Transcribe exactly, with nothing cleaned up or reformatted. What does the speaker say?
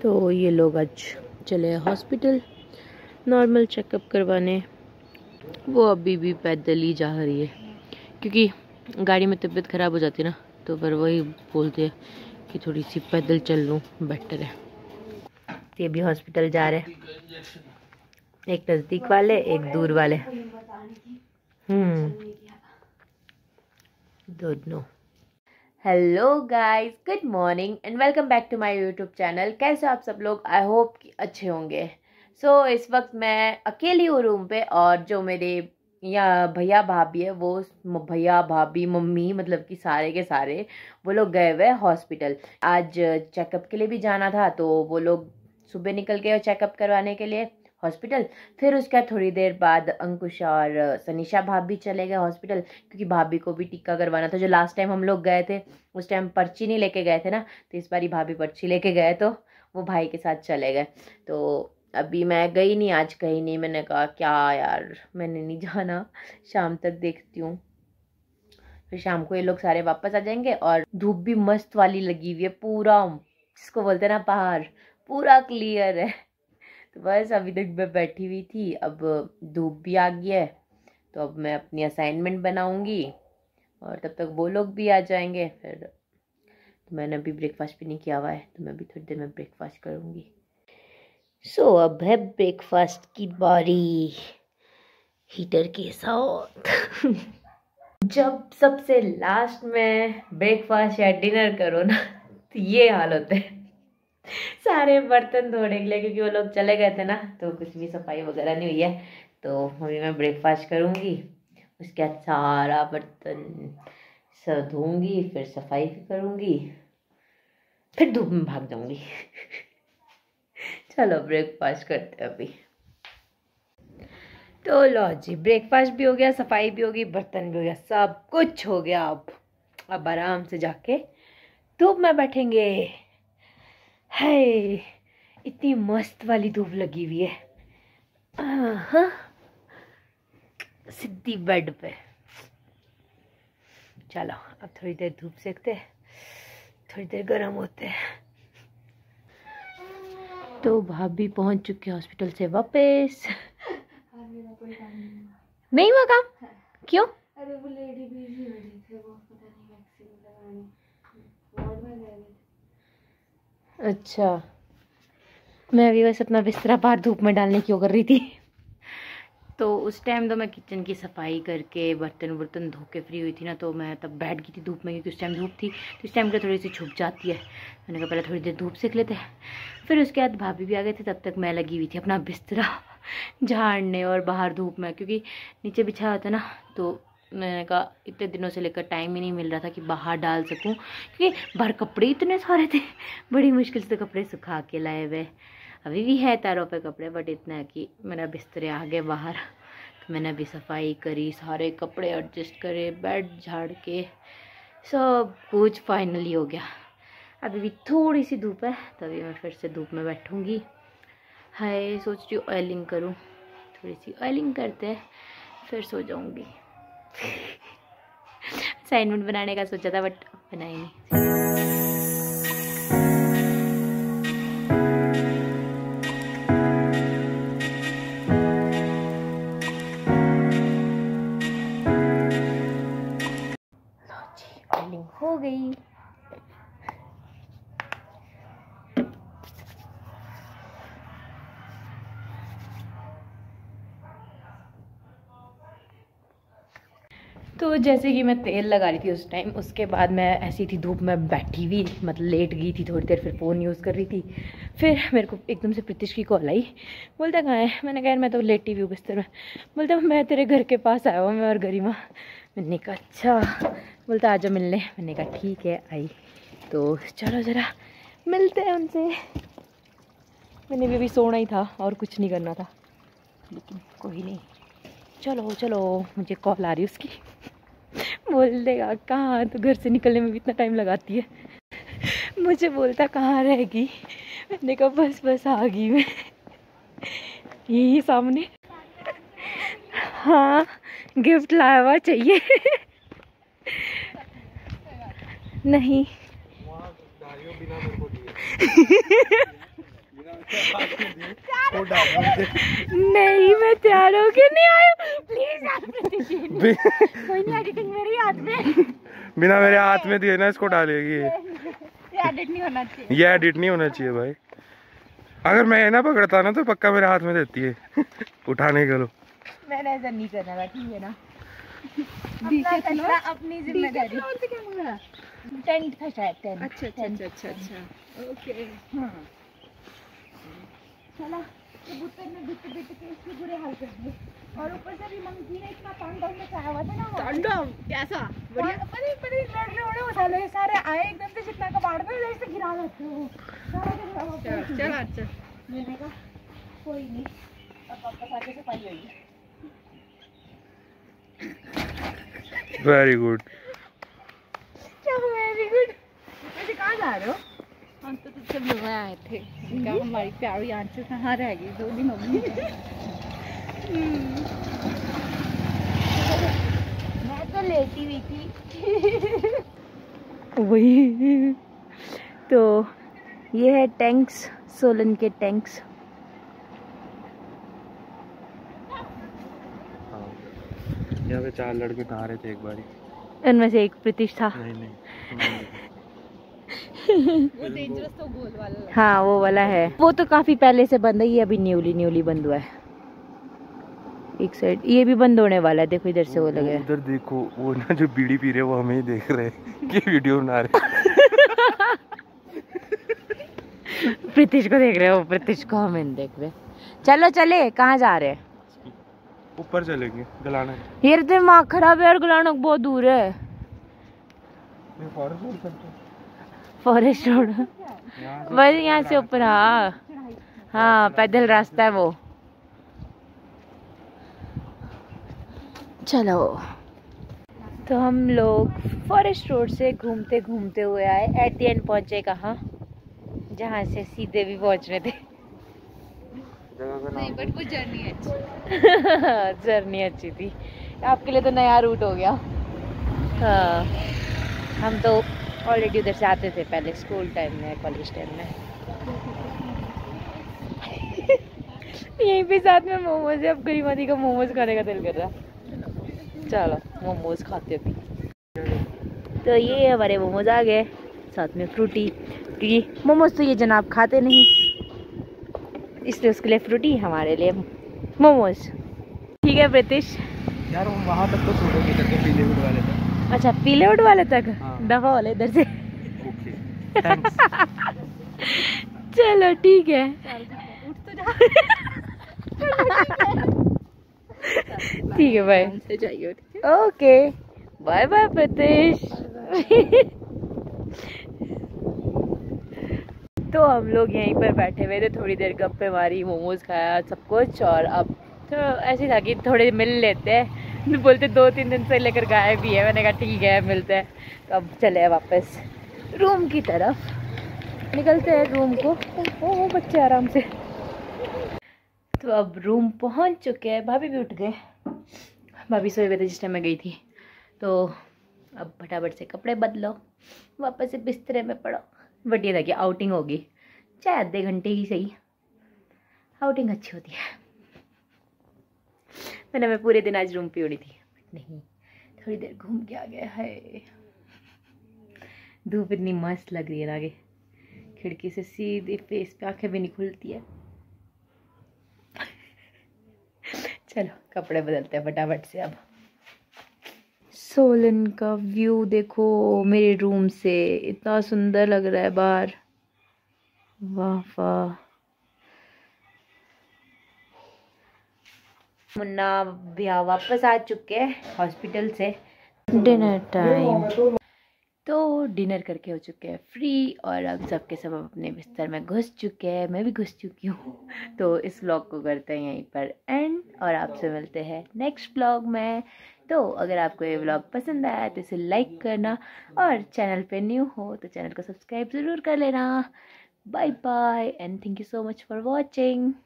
तो ये लोग आज चले हॉस्पिटल नॉर्मल चेकअप करवाने। वो अभी भी पैदल ही जा रही है क्योंकि गाड़ी में तबीयत ख़राब हो जाती है ना, तो फिर वही बोलते हैं कि थोड़ी सी पैदल चल लूँ बेटर है। ये भी हॉस्पिटल जा रहे हैं, एक नज़दीक वाले एक दूर वाले, हम्म दोनों। Hello guys, good morning and welcome back to my YouTube channel. कैसे आप सब लोग? आई होप कि अच्छे होंगे। सो so, इस वक्त मैं अकेली हूँ रूम पे, और जो मेरे या भैया भाभी है, वो भैया भाभी मम्मी मतलब कि सारे के सारे वो लोग गए हुए हॉस्पिटल। आज चेकअप के लिए भी जाना था, तो वो लोग सुबह निकल गए चेकअप करवाने के लिए हॉस्पिटल। फिर उसके थोड़ी देर बाद अंकुश और सनीशा भाभी चले गए हॉस्पिटल, क्योंकि भाभी को भी टीका करवाना था। जो लास्ट टाइम हम लोग गए थे उस टाइम पर्ची नहीं लेके गए थे ना, तो इस बारी भाभी पर्ची लेके गए, तो वो भाई के साथ चले गए। तो अभी मैं गई नहीं आज कहीं नहीं, मैंने कहा क्या यार मैंने नहीं जाना, शाम तक देखती हूँ। फिर शाम को ये लोग सारे वापस आ जाएंगे, और धूप भी मस्त वाली लगी हुई है, पूरा जिसको बोलते हैं ना पहाड़, पूरा क्लियर है। तो बस अभी तक मैं बैठी हुई थी, अब धूप भी आ गई है, तो अब मैं अपनी असाइनमेंट बनाऊंगी और तब तक वो लोग भी आ जाएंगे। फिर तो मैंने अभी ब्रेकफास्ट भी नहीं किया हुआ है, तो मैं भी थोड़ी देर में ब्रेकफास्ट करूंगी। सो so, अब है ब्रेकफास्ट की बारी हीटर के साथ। जब सबसे लास्ट में ब्रेकफास्ट या डिनर करो ना, तो ये हाल होता है, सारे बर्तन धोने के लिए, क्योंकि वो लोग चले गए थे ना, तो कुछ भी सफाई वगैरह नहीं हुई है। तो अभी मैं ब्रेकफास्ट करूँगी, उसके बाद सारा बर्तन सब धोऊंगी, फिर सफाई भी करूँगी, फिर धूप में भाग जाऊँगी। चलो ब्रेकफास्ट करते हैं अभी। तो लो जी, ब्रेकफास्ट भी हो गया, सफाई भी हो गई, बर्तन भी हो गया, सब कुछ हो गया। अब अब आराम से जाके धूप में बैठेंगे। है इतनी मस्त वाली धूप लगी हुई है, हाँ सीधी बेड पे। चलो अब थोड़ी देर धूप सेकते हैं, थोड़ी देर गर्म होते हैं। तो भाभी पहुंच चुके हॉस्पिटल से वापस। नहीं हुआ काम? क्यों? अरे वो लेडी बिजी हो रही थी, वो पता नहीं वैक्सीन लगाने वार्ड में गए थे। अच्छा, मैं भी बस अपना बिस्तरा बाहर धूप में डालने क्यों कर रही थी। तो उस टाइम तो मैं किचन की सफाई करके बर्तन वर्तन धो के फ्री हुई थी ना, तो मैं तब बैठ गई थी धूप में, क्योंकि उस टाइम धूप थी, तो इस टाइम पे थोड़ी सी छुप जाती है। मैंने कहा पहले थोड़ी देर धूप सेक लेते हैं। फिर उसके बाद भाभी भी आ गए थे, तब तक मैं लगी हुई थी अपना बिस्तरा झाड़ने और बाहर धूप में, क्योंकि नीचे बिछा होता ना, तो मैंने कहा इतने दिनों से लेकर टाइम ही नहीं मिल रहा था कि बाहर डाल सकूँ, क्योंकि बाहर कपड़े इतने सारे थे, बड़ी मुश्किल से कपड़े सुखा के लाए हुए। अभी भी है तारों पे कपड़े, बट इतना है कि मेरा बिस्तरे आ गए बाहर। तो मैंने अभी सफाई करी, सारे कपड़े एडजस्ट करे, बेड झाड़ के सब कुछ फाइनली हो गया। अभी भी थोड़ी सी धूप है, तभी मैं फिर से धूप में बैठूंगी। हाय सोच रही हूँ ऑयलिंग करूँ, थोड़ी सी ऑयलिंग करते हैं फिर सो जाऊंगी। असाइनमेंट बनाने का सोचा था, बट बनाई नहीं। हो गई। तो जैसे कि मैं तेल लगा रही थी उस टाइम, उसके बाद मैं ऐसी थी धूप में बैठी हुई, मतलब लेट गई थी थोड़ी देर, फिर फ़ोन यूज़ कर रही थी। फिर मेरे को एकदम से प्रीतिश की कॉल आई, बोलता कहाँ है? मैंने कहा मैं तो लेटी हुई हूँ बिस्तर में। बोलता मैं तेरे घर के पास आया हुआ, मैं और गरिमा। मैंने कहा अच्छा। बोलता आजा मिलने। मैंने कहा ठीक है आई, तो चलो ज़रा मिलते हैं उनसे। मैंने भी अभी सोना ही था और कुछ नहीं करना था, लेकिन कोई नहीं, चलो चलो। मुझे कॉल आ रही है उसकी, बोल देगा कहाँ, तो घर से निकलने में भी इतना टाइम लगाती है। मुझे बोलता कहाँ रहेगी, मैंने कहा बस बस आ गई मैं, यही सामने। हाँ गिफ्ट लाया हुआ चाहिए। नहीं नहीं मैं तैयार होके नहीं आया, प्लीज। कोई नहीं, एडिटिंग मेरे हाथ में, बिना मेरे हाथ में दिए ना इसको डालेगी। ये एडिट नहीं होना चाहिए, ये एडिट नहीं होना चाहिए भाई। अगर मैं ना पकड़ता ना तो पक्का मेरे हाथ में देती है उठाने के लो। मैंने ऐसा नहीं करना था, ठीक है ना। अपना अपनी जिम्मेदारी। टेंट था शायद, टेंट। अच्छा अच्छा अच्छा अच्छा अच्छा ओके। हाँ चला, कबूतर ने बिट बिट के इसके बुरे हाल कर दिए, और ऊपर से भी मंकी ने इतना तांडव मचाया हुआ था ना। तांडव कैसा? बढ़िया। बड़े बड़े लड़ने उड़े मसाले सारे आए एकदम से, जितना कबाड़ में जैसे गिरा देते हो सारा। चल अच्छा, मैंने कहा कोई नहीं, अब वापस आके सफाई होगी। Very good. क्या वेरी गुड? वैसे कहाँ जा रहे हो? हम तो सब लोग आए थे, क्या हमारी प्यारी आंटी कहाँ रह गई, दो दिन हो गए। मैं तो लेटी हुई थी। वही तो ये है टैंक्स, सोलन के टैंक्स। यहाँ पे चार लड़के नहा रहे थे एक बारी, उनमें से एक प्रीतिश था। नहीं नहीं वो डेंजरस तो गोल वाला। हाँ वो वाला है, वो तो काफी पहले से बंद है, ये अभी न्यूली न्यूली बंद हुआ है। एक साइड ये भी बंद होने वाला है, देखो इधर से वो लगे है। उधर देखो, वो ना जो बीड़ी पी रहे वो हमें ही देख रहे हैं कि वीडियो बना रहे। प्रीतिश को देख रहे हो, प्रीतिश को हमें देख रहे। चलो चले, कहाँ जा रहे हैं? ऊपर चलेंगे गलाना। यार दिमाग खराब है यार, गलानक बहुत दूर है। फॉरेस्ट रोड बस यहाँ से ऊपर। हाँ हाँ पैदल रास्ता है वो। चलो, तो हम लोग फॉरेस्ट रोड से घूमते घूमते हुए आए, एट द एंड पहुंचे कहाँ, जहाँ से सीधे भी पहुंचने थे। नहीं बट वो जर्नी अच्छी। जर्नी अच्छी थी, आपके लिए तो नया रूट हो गया। हाँ हम तो ऑलरेडी उधर से आते थे पहले, स्कूल टाइम में, कॉलेज टाइम में। यहीं पे साथ में मोमोज है, अब गरीबादी का मोमोज खाने का दिल कर रहा। चलो मोमोज खाते भी। तो ये हमारे मोमोज आ गए, साथ में फ्रूटी, क्योंकि मोमोज तो ये जनाब खाते नहीं, इसलिए उसके लिए फ्रूटी, हमारे लिए मोमोज। ठीक है प्रीतिश यार हम वहाँ तक तो छोड़ेंगे, करके पीले वुड वाले तक। अच्छा पीले वुड वाले तक। हाँ। दफा वाले इधर से। Okay thanks. चलो ठीक है। उठ तो जा। ठीक है बाय। से जाइए। Okay bye bye Pritish. तो हम लोग यहीं पर बैठे हुए थे, थोड़ी देर गप्पे मारी, मोमोज खाया, सब कुछ। और अब तो ऐसे था कि थोड़े मिल लेते हैं, बोलते दो तीन दिन से लेकर गायब भी है। मैंने कहा ठीक है मिलते हैं। तो अब चले वापस रूम की तरफ, निकलते हैं रूम को। ओ, ओ बच्चे आराम से। तो अब रूम पहुंच चुके हैं, भाभी भी उठ गए, भाभी सोए हुए थे जिस टाइम मैं गई थी। तो अब फटाफट से कपड़े बदलो, वापस से बिस्तरे में पड़ो। बट ये था कि आउटिंग होगी, चाहे आधे घंटे ही सही, आउटिंग अच्छी होती है। मैंने मैं पूरे दिन आज रूम पे उड़ी थी, बट नहीं, थोड़ी देर घूम के आ गया है। धूप इतनी मस्त लग रही है ना, आगे खिड़की से सीधे फेस पे, आंखें भी नहीं खुलती है। चलो कपड़े बदलते हैं फटाफट से। अब सोलन का व्यू देखो मेरे रूम से, इतना सुंदर लग रहा है बाहर, वाह वाह। मुन्ना भैया वापस आ चुके हैं हॉस्पिटल से, डिनर टाइम। तो डिनर करके हो चुके हैं फ्री, और अब सबके सब अपने बिस्तर में घुस चुके हैं, मैं भी घुस चुकी हूँ। तो इस व्लॉग को करते हैं यहीं पर एंड, और आपसे मिलते हैं नेक्स्ट व्लॉग में। तो अगर आपको ये व्लॉग पसंद आया तो इसे लाइक करना, और चैनल पे न्यू हो तो चैनल को सब्सक्राइब ज़रूर कर लेना। Bye bye and thank you so much for watching.